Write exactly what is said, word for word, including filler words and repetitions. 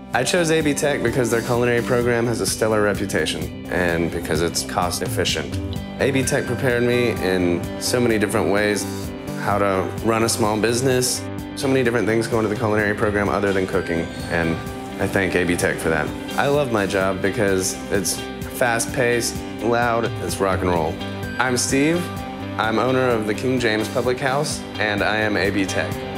I chose A B Tech because their culinary program has a stellar reputation and because it's cost efficient. A B Tech prepared me in so many different ways, how to run a small business, so many different things go into the culinary program other than cooking, and I thank A B Tech for that. I love my job because it's fast-paced, loud, it's rock and roll. I'm Steve. I'm owner of the King James Public House, and I am A B Tech.